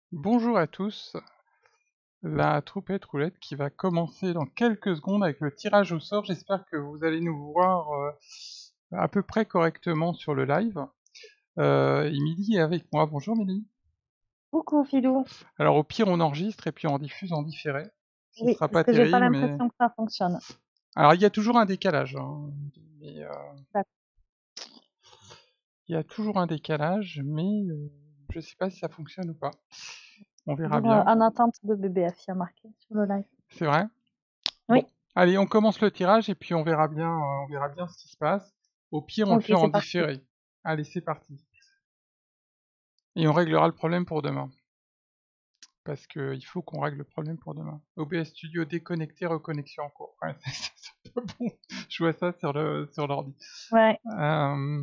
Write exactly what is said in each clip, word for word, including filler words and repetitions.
Bonjour à tous, la troupette roulette qui va commencer dans quelques secondes avec le tirage au sort. J'espère que vous allez nous voir euh, à peu près correctement sur le live. Euh, Émilie est avec moi. Bonjour Émilie. Coucou Philou. Alors au pire on enregistre et puis on diffuse en différé. Ce Oui, sera parce pas que j'ai pas terrible mais... l'impression que ça fonctionne. Alors il y a toujours un décalage. Hein, mais, euh, D'accord. il y a toujours un décalage mais euh, je sais pas si ça fonctionne ou pas. On verra Toujours euh, bien. en attente de B B F, il y a marqué sur le live. C'est vrai? Bon, Oui, allez, on commence le tirage et puis on verra bien, euh, on verra bien ce qui se passe. Au pire, on le ok, fait en c'est parti. différé. Allez, c'est parti. Et on réglera le problème pour demain. Parce que il faut qu'on règle le problème pour demain. O B S Studio déconnecté, reconnexion en cours. Ouais, c'est pas bon. Je vois ça sur le sur l'ordi. Ouais, Euh,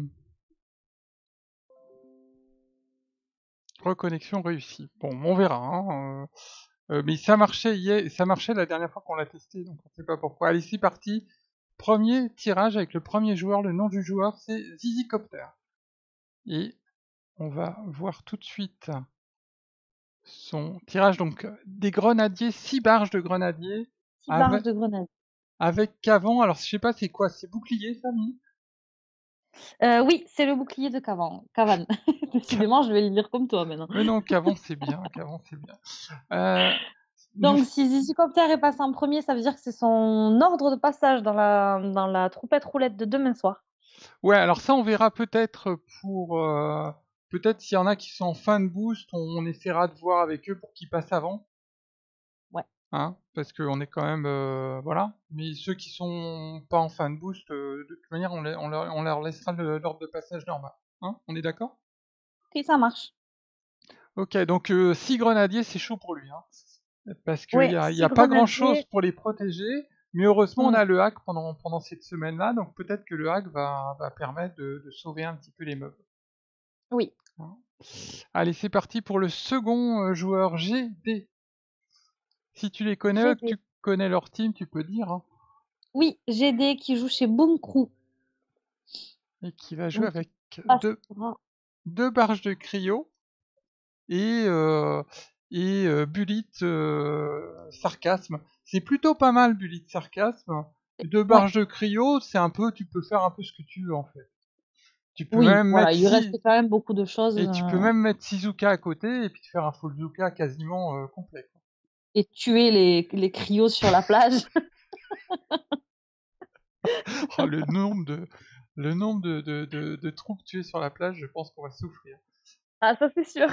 reconnexion réussie. Bon, on verra. Hein. Euh, euh, mais ça marchait hier, ça marchait la dernière fois qu'on l'a testé, donc on sait pas pourquoi. Allez, c'est parti. Premier tirage avec le premier joueur. Le nom du joueur, c'est Zizicopter. Et on va voir tout de suite son tirage. Donc des grenadiers, six barges de grenadiers six barges avec, de grenades. avec Cavan. Alors je sais pas c'est quoi, c'est bouclier ça, Mimi? Euh, oui, c'est le bouclier de Cavan. Cavan. Ca- Décidément, je vais le lire comme toi maintenant. Mais non, Cavan c'est bien, Cavan c'est bien. Euh, nous... Donc, si Zizicopter est passé en premier, ça veut dire que c'est son ordre de passage dans la, dans la troupette roulette de demain soir. Ouais, alors ça on verra peut-être pour... euh, peut-être s'il y en a qui sont en fin de boost, on, on essaiera de voir avec eux pour qu'ils passent avant. Ouais. Hein, parce qu'on est quand même... euh, voilà. Mais ceux qui sont pas en fin de boost, euh, de toute manière on, les- on leur, on leur laissera le- l'ordre de passage normal. Hein, on est d'accord? Ok, ça marche. Ok, donc euh, six grenadiers, c'est chaud pour lui. Hein, parce qu'il Ouais, n'y a, y six a pas grand-chose grenadiers. pour les protéger. Mais heureusement, on Hmm, a le hack pendant, pendant cette semaine-là. Donc peut-être que le hack va, va permettre de, de sauver un petit peu les meubles. oui. Hein. Allez, c'est parti pour le second euh, joueur G D. Si tu les connais, que G D. tu connais leur team, tu peux dire. Hein, Oui, G D qui joue chez Boom Crew. et qui va jouer Donc, il avec deux, passera. deux barges de cryo et, euh, et euh, Bullet euh, Sarcasme. C'est plutôt pas mal Bullet Sarcasme. Deux Ouais. barges de cryo, c'est un peu, tu peux faire un peu ce que tu veux en fait. Tu peux Oui, même voilà, mettre il lui reste si quand même beaucoup de choses. et tu peux euh, même mettre Shizuka à côté et puis te faire un Fullzuka quasiment euh, complet. Quoi. et tuer les, les cryos sur la plage. Oh, le nombre de le nombre de, de, de, de troupes tuées sur la plage, je pense qu'on va souffrir. Ah, ça c'est sûr.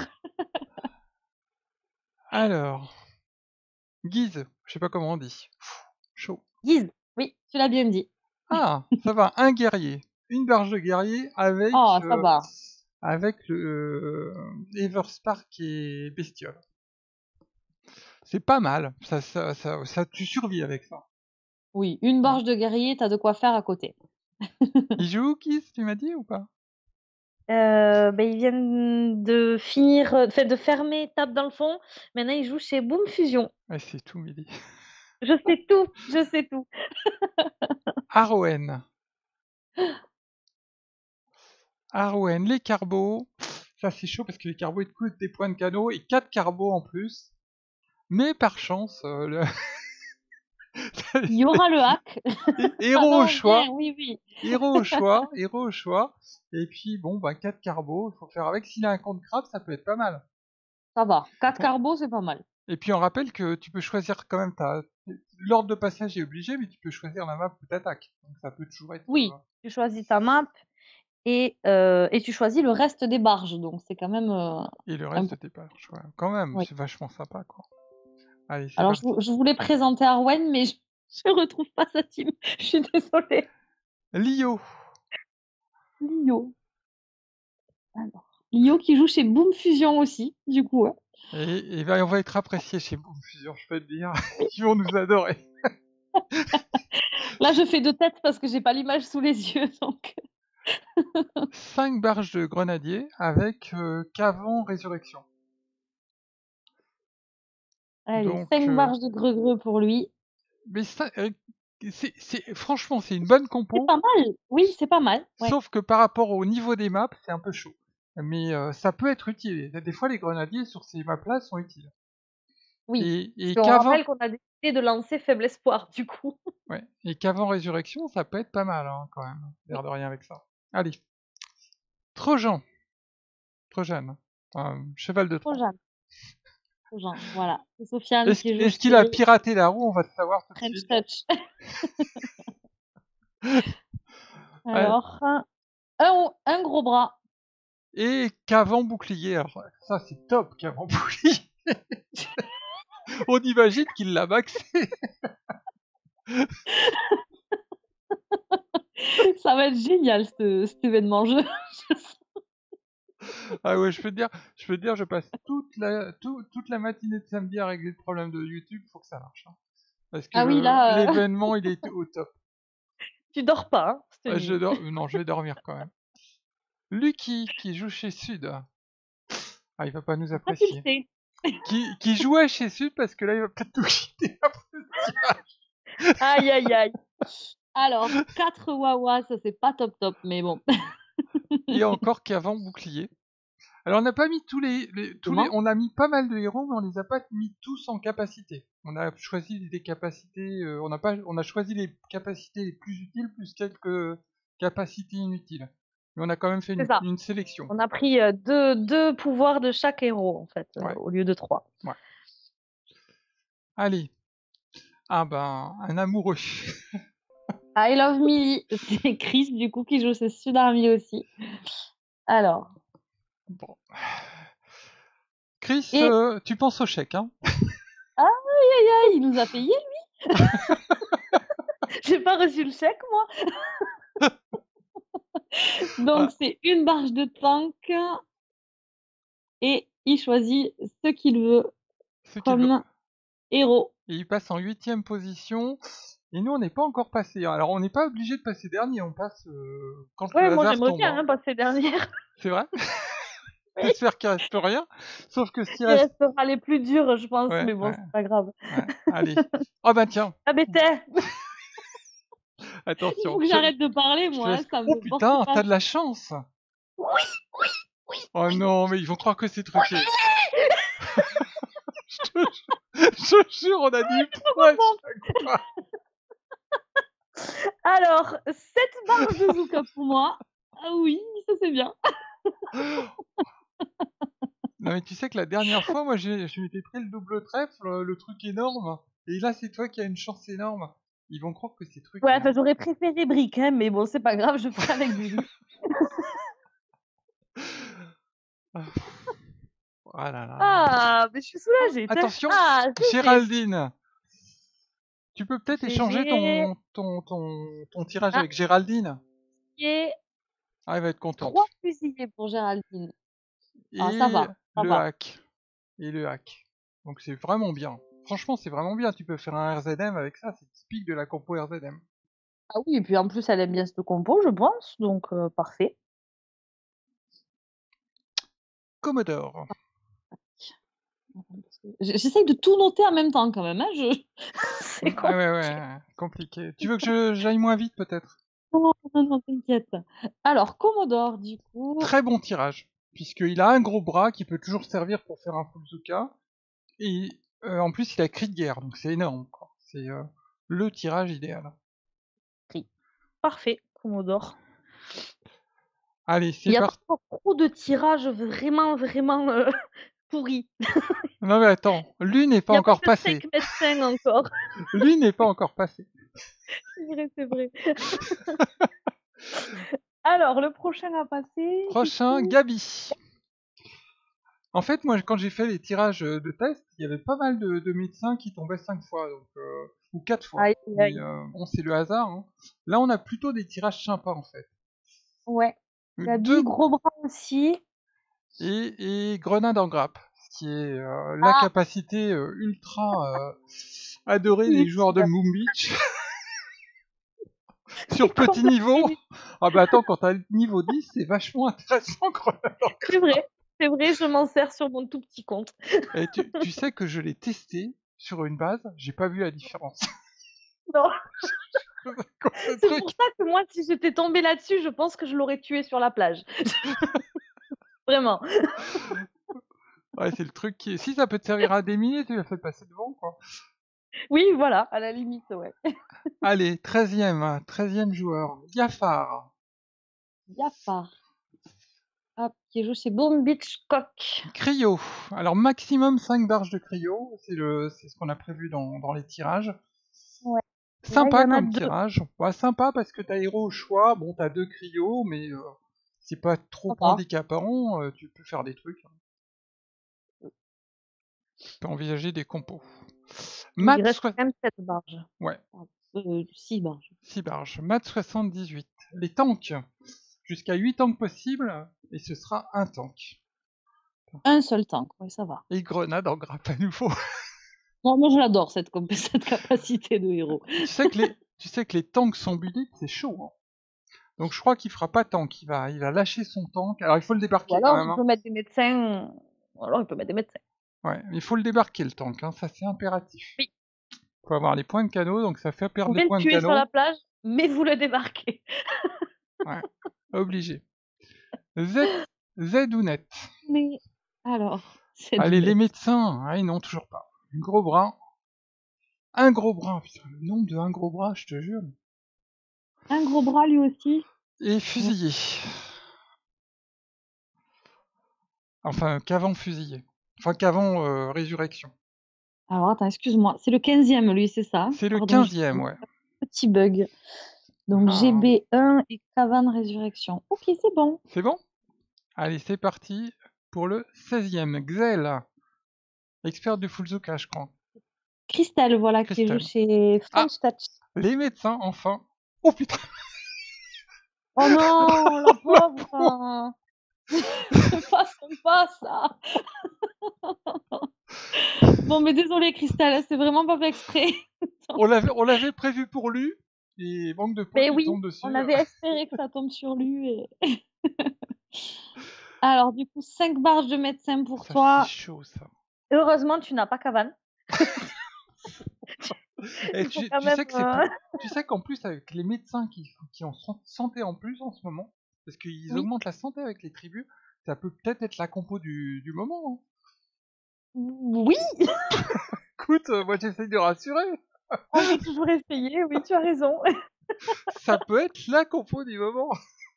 Alors, Guise, je sais pas comment on dit. Pff, chaud. Guise, oui, tu l'as bien dit. Ah, ça va, un guerrier. Une barge de guerrier avec, Oh, ça euh, va. avec le euh, Everspark et Bestiole. C'est pas mal, ça, ça, ça, ça, tu survis avec ça. Oui, une Hein. barge de guerrier, t'as de quoi faire à côté. Il joue où, Guise, tu m'as dit ou pas? Euh, ben, ils viennent de finir, euh, enfin, de fermer Tape dans le fond. Maintenant, ils jouent chez Boom Fusion. Ouais, c'est tout, Midi. Je sais tout, je sais tout. Arwen. Arwen, les carbos. Ça, c'est chaud parce que les carbos, ils te coûtent des points de cadeau et quatre carbos en plus. Mais par chance, euh, le... Il y aura le hack. Ah héros au non, bien, choix. oui, oui. Héros au choix, héros au choix. Et puis bon, bah quatre carbos, il faut faire avec. S'il a un compte crabe, ça peut être pas mal. Ça va. Quatre Bon. carbos, c'est pas mal. Et puis on rappelle que tu peux choisir quand même ta. L'ordre de passage est obligé, mais tu peux choisir la map où t'attaques. Donc ça peut toujours être. Oui, euh, tu choisis ta map et, euh, et tu choisis le reste des barges. Donc, c'est quand même euh, Et le reste de important. tes pages, ouais. Quand même, Oui. c'est vachement sympa, quoi. Allez, c'est Alors, je, parti. vou- je voulais présenter Arwen, mais je, je retrouve pas sa team. Je suis désolée. Lio. Lio. Alors, Lio qui joue chez Boom Fusion aussi, du coup. Hein. Et, et ben, on va être apprécié chez Boom Fusion, je peux te dire. Ils vont nous adorer. Là, je fais deux têtes parce que j'ai pas l'image sous les yeux. Donc, Cinq barges de grenadiers avec euh, Cavan Résurrection. allez, Donc, cinq euh, barges de greu-greu pour lui. mais ça, euh, c'est, c'est- franchement, c'est une bonne C'est compo. pas mal. Oui, c'est pas mal. Ouais. Sauf que par rapport au niveau des maps, c'est un peu chaud. mais euh, ça peut être utile. Des fois, les grenadiers sur ces maps-là sont utiles. Oui, Et, et parce qu'on qu'avant, rappelle qu'on a décidé de lancer Faible Espoir, du coup. ouais, et qu'avant Résurrection, ça peut être pas mal hein, quand même, Oui, l'air de rien avec ça. Allez, Trojan, Trojan, hein, cheval de Troie. Trojan, Trojan, voilà. C'est Sofiane Est-ce qui joue est-ce qu'il a chez piraté la roue? On va le savoir tout de French suite. Touch. Ouais. Alors, un, un, un gros bras. Et qu'avant bouclier, alors ça c'est top qu'avant bouclier. On imagine qu'il l'a maxé. Ça va être génial, ce- cet événement. Je... Ah ouais, je peux te dire, je peux te dire, je passe toute la, tout- toute la matinée de samedi à régler le problème de YouTube, faut que ça marche. Hein. Parce que Ah oui, le là, euh, l'événement, il est au top. tu dors pas, hein, cette Ah, je nuit. dors, euh, non, je vais dormir quand même. Lucky, qui joue chez Sud. Ah, il va pas nous Ça, tu le apprécier. sais. Qui, qui jouait chez Sud parce que là, il va peut-être tout quitter après ce tirage. Aïe, aïe, aïe. Alors, quatre Wawa, ça c'est pas top top, mais bon. Et encore qu'avant bouclier. Alors on n'a pas mis tous les, les- tous les, Comment? on a mis pas mal de héros, mais on les a pas mis tous en capacité. On a choisi des capacités, euh, on a pas, on a choisi les capacités les plus utiles plus quelques capacités inutiles. Mais on a quand même fait C'est une, ça. une sélection. On a pris euh, deux, deux pouvoirs de chaque héros, en fait, euh, Ouais, au lieu de trois. ouais. Allez, ah ben un amoureux. I Love Me, c'est Chris, du coup, qui joue ses Sud Army aussi. Alors, Bon. Chris, et... euh, tu penses au chèque, hein? Aïe, aïe, aïe, il nous a payé, lui. J'ai pas reçu le chèque, moi. Donc, Ah, c'est une barge de tank et il choisit ce qu'il veut ce qu'il veut. comme héros. Et il passe en huitième position. Et nous, on n'est pas encore passé. Alors, on n'est pas obligé de passer dernier. On passe euh, quand le Ouais, moi hasard j'aimerais tombe. bien Hein. hein, passer dernière. C'est vrai. Oui. J'espère qu'il reste rien. Sauf que s'il Il reste... restera les plus durs, je pense, Ouais, mais bon, ouais, c'est pas grave. ouais. Allez. Oh bah tiens. Ah, mais t'es, il Attention. faut que Je, j'arrête de parler, je te moi, hein, laisse... ça Oh me porte putain, pas. t'as de la chance. Oui, oui, oui, Oh oui. non, mais ils vont croire que c'est truqué. je, te... je te jure, on a dit ouais, Bon. chaque fois. Alors, sept barres de Zuka pour moi. Ah oui, ça c'est bien. Non mais tu sais que la dernière fois, moi, j'ai- je m'étais pris le double trèfle, le, le truc énorme. Et là, c'est toi qui as une chance énorme. Ils vont croire que c'est truqué. Ouais, Hein. enfin, j'aurais préféré brique, hein, mais bon, c'est pas grave, je ferai avec du riz. Ah, oh là là là. Ah, mais je suis Oh, soulagée. t'es- attention, Ah, G G. Géraldine. Tu peux peut-être échanger G G. ton, ton, ton, ton tirage Ah, avec Géraldine. et Ah, elle va être contente. trois fusillés pour Géraldine. Ah, ça Et va, ça le va. hack. Et le hack. Donc c'est vraiment bien. Franchement, c'est vraiment bien. Tu peux faire un R Z M avec ça. C'est typique de la compo R Z M. Ah oui, et puis en plus, elle aime bien ce compo, je pense, donc euh, parfait. Commodore. J- J'essaye de tout noter en même temps quand même, hein, je... c'est Ah ouais, compliqué. ouais, compliqué. Tu veux que je j'aille moins vite peut-être? Non, non, non, t'inquiète. Alors, Commodore, du coup. Très bon tirage. Puisqu'il a un gros bras qui peut toujours servir pour faire un Fuzuka. Et euh, en plus, il a cri de guerre. Donc c'est énorme. Quoi. C'est euh, le tirage idéal. Tri. Parfait, Commodore. Allez, Il c'est y a pas parti. encore trop de tirages vraiment, vraiment euh, pourris. Non mais attends, lui n'est Il pas n'y a pas encore fait de passé. cinq médecins encore. Lui n'est pas encore passé. C'est vrai, c'est vrai. Alors, le prochain à passer, du Prochain, coup. Gabi. En fait, moi, quand j'ai fait les tirages de test, il y avait pas mal de, de médecins qui tombaient cinq fois, donc, euh, ou quatre fois. Aïe, Mais aïe. euh, bon, c'est le hasard. Hein. Là, on a plutôt des tirages sympas, en fait. Ouais. Gabi, Deux gros bras aussi. et, et grenade en grappe, ce qui est euh, la Ah, capacité euh, ultra euh, adorée des joueurs de utile. Moon Beach. C'est Sur petit complètement niveau. inutile. Ah bah attends, quand t'as le niveau dix, c'est vachement intéressant, grenade en C'est grappe. vrai, c'est vrai, je m'en sers sur mon tout petit compte. Et tu, tu sais que je l'ai testé sur une base, j'ai pas vu la différence. Non, Ce c'est truc. pour ça que moi, si j'étais tombée là-dessus, je pense que je l'aurais tué sur la plage. Vraiment. Ouais, c'est le truc qui est... Si ça peut te servir à déminer, tu l'as fait passer devant, quoi. Oui, voilà, à la limite, ouais. Allez, treizième, treizième joueur. Giafar. Jafar. Hop, qui joue chez Boom Beach Cock. Cryo. Alors, maximum cinq barges de cryo. C'est le, c'est ce qu'on a prévu dans, dans les tirages. Ouais. Et là, il y Sympa en a comme deux. tirage. Ouais, sympa parce que t'as héros au choix. Bon, t'as deux cryos, mais euh, c'est pas trop Sympa. handicapant. euh, tu peux faire des trucs. Tu peux envisager des compos. Il Math, reste soi- quand même sept barges. ouais, Euh, six barges. six barges. Math soixante-dix-huit. Les tanks. Jusqu'à huit tanks possibles, et ce sera un tank. Un seul tank, oui, ça va. Et grenade en grappe à nouveau. Moi, moi je l'adore, cette, comp- cette capacité de héros. tu, sais que les, tu sais que les tanks sans bullet, c'est chaud. Hein. Donc je crois qu'il fera pas tank. Il va, il va lâcher son tank. Alors il faut le Ou débarquer quand alors, même. il Hein. peut mettre des médecins. Ou alors, il peut mettre des médecins. Ouais, il faut le débarquer le tank. Hein. Ça c'est impératif. Oui. Il faut avoir les points de canot, donc ça fait Vous perdre des pouvez le points de tuer sur la canot. plage, mais vous le débarquez. Ouais, obligé. Z, Z ou net. Mais alors, c'est Allez, les Dounet. médecins. Ah non, toujours pas. Un gros bras. Un gros bras. Putain, le nombre de un gros bras, je te jure. Un gros bras lui aussi. Et fusillé. Enfin, qu'avant fusillé. Enfin, qu'avant euh, résurrection. Alors attends, excuse-moi, c'est le quinzième lui, c'est ça? C'est le Pardon, j'ai quinzième, un ouais. petit bug. Donc Ah, G B un et Cavan Résurrection. Ok, c'est bon. c'est bon? Allez, c'est parti pour le seizième. Xel. Expert du Fulzuka, je crois. Christelle, voilà, qui joue Christelle. chez Ah, French Touch. les médecins, enfin. Oh putain. Oh non, la La pauvre. pauvre. hein. C'est pas sympa ça. Bon, mais désolé Christelle, c'est vraiment pas fait exprès. On l'avait, on l'avait prévu pour lui. Et manque de peau, Mais tu oui, tombes dessus. on avait espéré que ça tombe sur lui. et- Alors, du coup, cinq barges de médecin pour Ça toi. fait chaud, ça. Heureusement, tu n'as pas Cavan. Et Il faut tu, quand tu même. sais que c'est euh, plus... Tu sais qu'en plus, avec les médecins qui, qui ont san- santé en plus en ce moment, parce qu'ils Oui. augmentent la santé avec les tribus, ça peut peut-être être la compo du, du moment. Hein. Oui, Écoute, euh, moi j'essaye de rassurer. on peut toujours essayer. Oui, tu as raison. Ça peut être la compo du moment.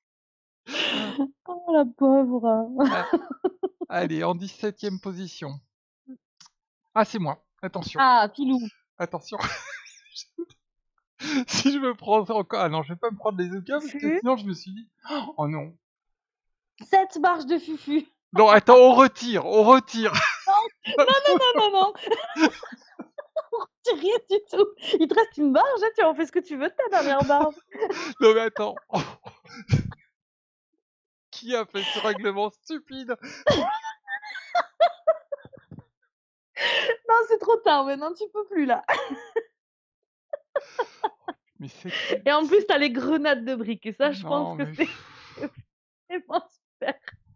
Oh, la pauvre. Ah, allez, en dix-septième position. Ah, c'est moi. Attention. Ah, Pilou. Attention. Si je me prends encore... Ah non, je vais pas me prendre les Zuka, parce que Fufu. sinon je me suis dit... Oh non. Sept barges de Fufu. Non, attends, on retire, on retire. Non, non, non, non, non. C'est rien du tout. Il te reste une barge, hein, tu en fais ce que tu veux de ta dernière barge. Non mais attends. Qui a fait ce règlement stupide? Non, c'est trop tard maintenant, tu peux plus là. Mais c'est... Et en plus, t'as les grenades de briques. Et ça, je Non, pense que mais... c'est vraiment super.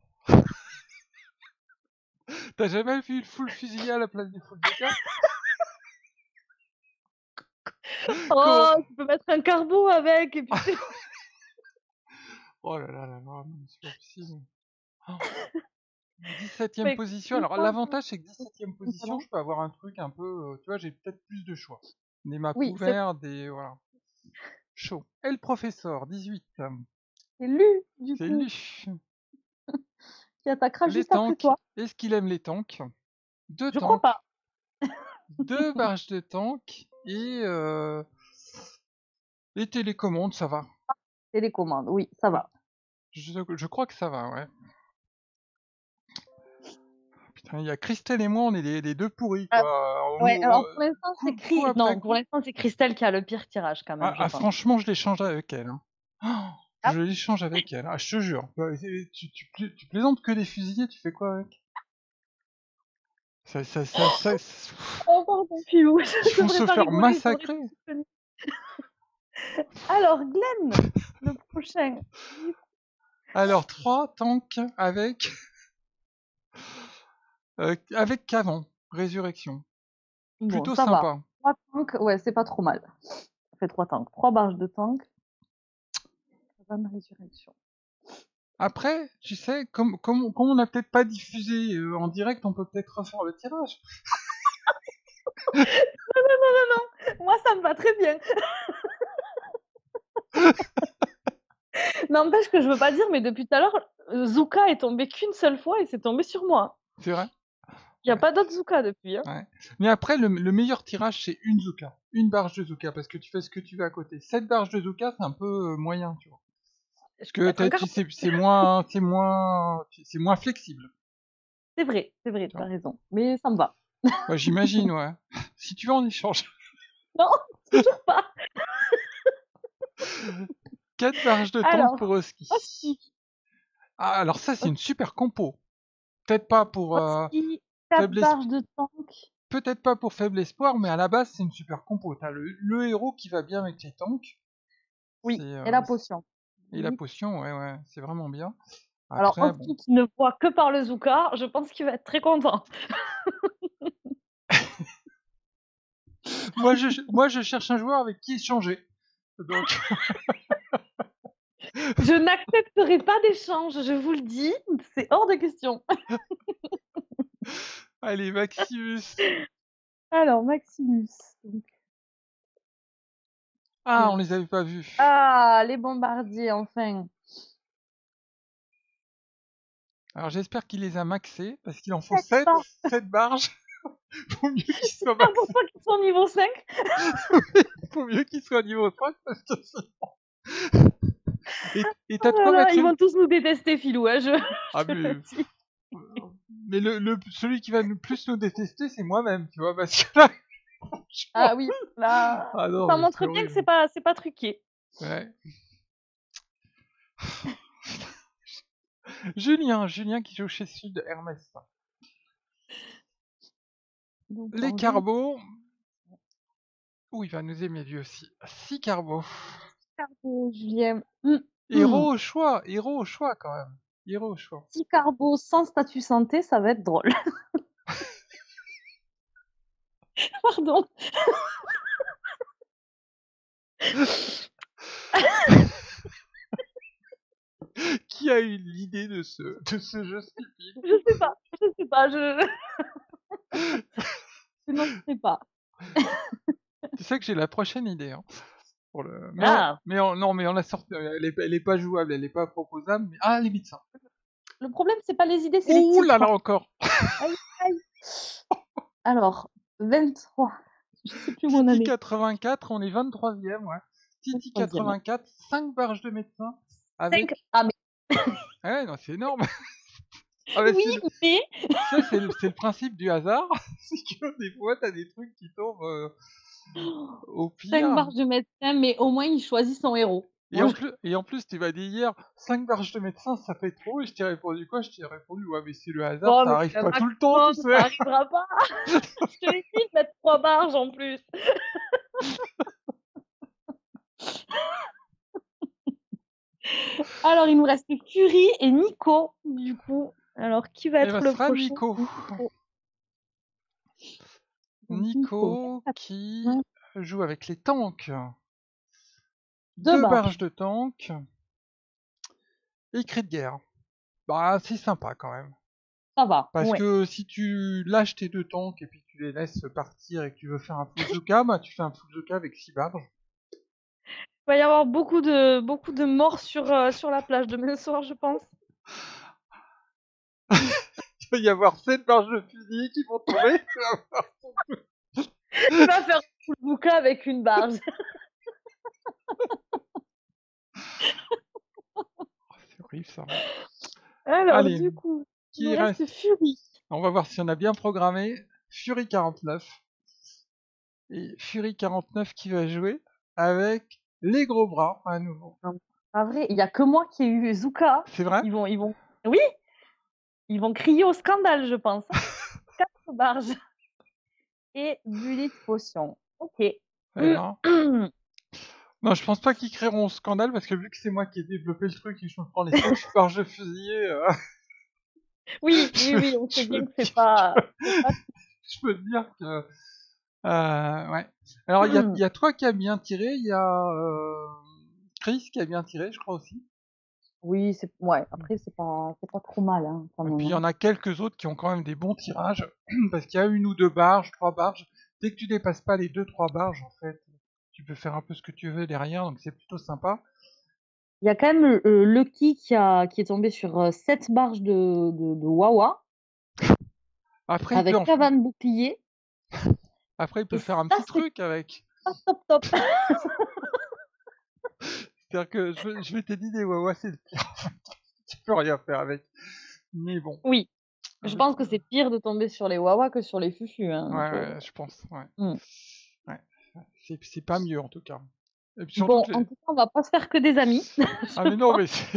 T'as jamais vu le full fusillé à la place du full Zuka? Oh, tu peux mettre un carbo avec. Et puis c'est- Oh là là là là, non, c'est pas possible. Oh. dix-septième Mais position. une Alors fois, l'avantage c'est que dix-septième position, Pardon je peux avoir un truc un peu, euh, tu vois, j'ai peut-être plus de choix. Des maps Oui, c'est ouverts, des voilà. Chaud. Et le professeur, dix-huit. c'est Lu, du C'est coup, lui. qui attaquera Les juste après tanks. toi. Est-ce qu'il aime les tanks? Deux Je crois tanks, pas. deux barges de tanks et euh, les télécommandes, ça va. Télécommande, oui, ça va. Je, je crois que ça va, ouais. Putain, il y a Christelle et moi, on est les, les deux pourris, Ah, quoi. On- ouais, on- alors pour l'instant, c'est coup, coup Cri- après Non, pour coup. l'instant, c'est Christelle qui a le pire tirage quand même, Ah, je ah, pense. franchement, je l'échange avec elle. Hein. Oh, Ah. je l'échange avec elle. Ah, je te jure. Bah, c'est- Tu, tu, pla- tu plaisantes que des fusillés, tu fais quoi avec? Ça, ça, ça, ça, ça- Oh, pardon, Pilou, Ils je vont devrais se pas faire rigoler, je devrais massacrer. te soutenir. Alors, Glenn, le prochain. Alors, trois tanks avec... euh, avec Cavan. Résurrection. Bon, Plutôt ça va. sympa. Trois tanks, ouais, c'est pas trop mal. Ça fait trois tanks. Trois barges de tanks. Ça va, ma résurrection. Après, tu sais, comme, comme, comme on n'a peut-être pas diffusé euh, en direct, on peut peut-être refaire le tirage. Non, non, non, non, non. Moi, ça me va très bien. N'empêche que je veux pas dire, mais depuis tout à l'heure, euh, Zuka est tombé qu'une seule fois et c'est tombé sur moi. C'est vrai? Il n'y a Ouais. pas d'autre Zuka depuis. Hein. Ouais. Mais après, le, le meilleur tirage, c'est une Zuka. Une barge de Zuka, parce que tu fais ce que tu veux à côté. Cette barge de Zuka, c'est un peu euh, moyen, tu vois. Je Parce peux que mettre un t'as- tu carton. sais, c'est moins, c'est moins, c'est moins flexible. C'est vrai, c'est vrai, Tu t'as vois. raison. Mais ça me va. Bah, j'imagine, ouais. Si tu veux en échange. Non, toujours pas. Quatre barges de tank pour Alors, Oski. Oski. Ah, alors ça, c'est une super compo. Peut-être pas pour euh, Oski, quatre faible espoir. barges de tank. Peut-être pas pour faible espoir, mais à la base, c'est une super compo. T'as le, le héros qui va bien avec les tanks. C'est, Oui, et euh, la potion. et la Oui. potion, ouais, ouais, c'est vraiment bien. Alors, Après, bon. Oski qui ne voit que par le Zuka, je pense qu'il va être très content. Moi, je, moi, je cherche un joueur avec qui échanger. Donc, Je n'accepterai pas d'échange, je vous le dis. C'est hors de question. allez, Maximus. Alors, Maximus. Donc, Ah, on euh, les avait pas vus. Ah, les bombardiers, enfin. Alors, j'espère qu'il les a maxés, parce qu'il en faut Sept sept, barges. sept barges. Faut mieux qu'ils soient J'espère pour maxés. toi qu'ils sont niveau cinq. Faut mieux qu'ils soient niveau cinq, parce que c'est... Et, et Oh t'as de là quoi là, ils maxer? vont tous nous détester, Philou. Hein, je, Ah, je le mais... dis. Mais le, le, celui qui va le plus nous détester, c'est moi-même, tu vois, parce que là, Ah franchement... oui, là, Ah non, ça mais c'est montre bien que c'est horrible. pas, c'est pas truqué. Ouais. Julien, Julien qui joue chez Sud Hermès. Donc, Les en Julien, carbos... Ouh, il va nous aimer lui aussi. Six carbos. Carbo, Julien. Hum, hum. Héros au choix, héros au choix quand même. Héros au choix. Si Carbo sans statut santé, ça va être drôle. Pardon. Qui a eu l'idée de ce, de ce jeu stupide? Je sais pas, je sais pas, je, je n'en sais pas. Tu sais que j'ai la prochaine idée. Hein, pour le... Mais, on... Ah, mais on... non, mais on la sort. Elle est... elle est pas jouable, elle est pas proposable. Mais... Ah, les médecins. le problème, c'est pas les idées, c'est les Ouh là titres. là encore. Aïe, aïe. Alors, vingt-trois. Je sais plus où on en Titi est. quatre-vingt-quatre, on est vingt-troisième, ouais. Titi Troisième. quatre-vingt-quatre, cinq barges de médecins cinq. avec. Ah, mais Ouais, non, c'est énorme. Ah bah, oui, c'est le... mais Ça, c'est le... le principe du hasard. C'est que des fois, t'as des trucs qui tombent euh, au cinq pire. barges de médecin, mais au moins il choisit son héros. Et Moi, en je- plus, et en plus, tu m'as dit hier, cinq barges de médecins, ça fait trop. Et je t'ai répondu quoi? Je t'ai répondu, ouais, mais c'est le hasard, Bon, ça mais arrive c'est un pas tout le temps, tu maximum, sais. ça arrivera pas. Je te l'ai dit de mettre trois barges en plus. Alors, il nous reste Fury et Nico, du coup. Alors, qui va Et bah, être ce le sera prochain? Nico. Nico. Donc, Nico. Nico qui Ouais. joue avec les tanks. Deux Deux barges barges. de tanks et cri de guerre. Bah, c'est sympa quand même. Ça va. Parce Ouais. que si tu lâches tes deux tanks et puis tu les laisses partir et que tu veux faire un full Zuka, bah tu fais un full Zuka avec six barges. Il va y avoir beaucoup de, beaucoup de morts sur, euh, sur la plage demain soir, je pense. Il va y avoir sept barges de fusil qui vont tomber. Il va faire tout le bouquin avec une barge. C'est horrible ça. Alors, Allez, du coup, il nous qui reste reste? Fury. On va voir si on a bien programmé. Fury quarante-neuf. Et Fury quarante-neuf qui va jouer avec les gros bras à nouveau. Pas vrai, il y a que moi qui ai eu Zuka. C'est vrai? Ils vont, ils vont, oui, ils vont crier au scandale, je pense. Quatre barges et bullet de potion. Ok. Alors. Non, je pense pas qu'ils créeront scandale parce que vu que c'est moi qui ai développé le truc et que je me prends les sept barges de fusillés, euh, Oui, je, oui, oui, on sait je, bien peux que c'est dire, pas, c'est pas- je peux te dire que euh, ouais. Alors il y a, y a toi qui a bien tiré, il y a euh, Chris qui a bien tiré, je crois aussi. Oui, c'est ouais, après c'est pas c'est pas trop mal, hein, quand Et puis même, il y hein. en a quelques autres qui ont quand même des bons tirages, parce qu'il y a une ou deux barges, trois barges. Dès que tu dépasses pas les deux, trois barges, en fait, tu peux faire un peu ce que tu veux derrière, donc c'est plutôt sympa. Il y a quand même, heu, Lucky qui a qui est tombé sur, heu, sept barges de de de Wawa Après, il peut avec en... cabane bouclier Après, il peut et faire un ça petit c'est truc avec. pas top top. C'est-à-dire que je, vais- je vais t'aider des Wawa, c'est le pire. Tu peux rien faire avec. Mais bon. Oui, je Avec... pense que c'est pire de tomber sur les Wawa que sur les Fufus, Ouais, hein, je ouais, je pense, ouais. mmh. Ouais. C'est, c'est pas mieux en tout cas. Et puis surtout Bon, que en les... tout cas, on va pas se faire que des amis, Ah je mais non, pense. mais c'est...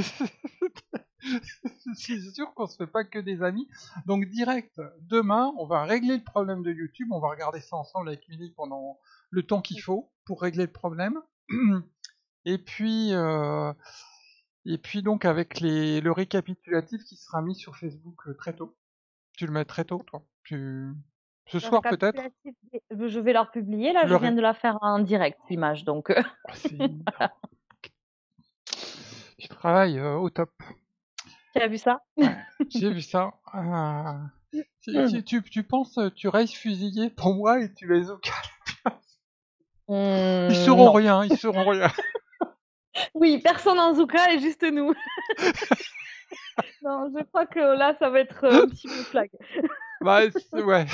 je suis sûr qu'on se fait pas que des amis. Donc direct, demain, on va régler le problème de YouTube. On va regarder ça ensemble avec Milly pendant le temps qu'il faut pour régler le problème. Et puis, euh, et puis donc avec les, le récapitulatif qui sera mis sur Facebook euh, très tôt. Tu le mets très tôt, toi. Tu... Ce Le soir peut-être. récapitulatif, je je vais leur publier, là, Le je viens ré... de la faire en direct, l'image, donc heu, Oh, c'est... Tu travailles euh, au top. tu as vu ça? Ouais, j'ai vu ça. Ah. Tu, tu, tu, tu penses, euh, tu restes fusillé pour moi et tu les au calme. Ils Mmh, seront non. rien, ils seront rien. Oui, personne en Zouka et juste nous. Non, je crois que là, ça va être, heu, un petit peu flag. Bah, c'est- ouais.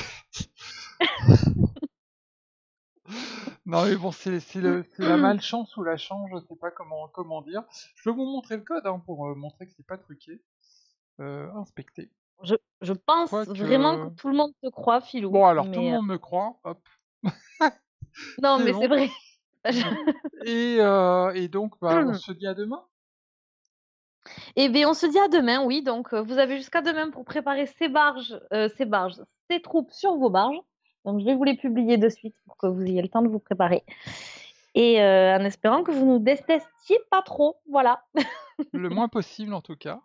Non mais bon, c'est c'est le c'est la malchance ou la chance, je sais pas comment comment dire. Je peux vous montrer le code hein, pour euh, montrer que c'est pas truqué. Euh, inspecter. Je je pense vraiment que Quoique. tout le monde te croit, Filou, Bon alors tout le mais heu, monde me croit, hop, non, c'est mais c'est bon. vrai. Et, euh, et donc bah on se dit à demain. Et beh, on se dit à demain, oui, donc heu, vous avez jusqu'à demain pour préparer ces barges, heu, ces barges, ces troupes sur vos barges. Donc je vais vous les publier de suite pour que vous ayez le temps de vous préparer et heu, en espérant que vous nous détestiez pas trop, voilà. Le moins possible en tout cas.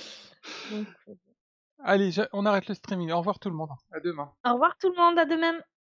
Donc, heu, Allez, j'a- on arrête le streaming. Au revoir tout le monde. À demain. au revoir tout le monde, à demain.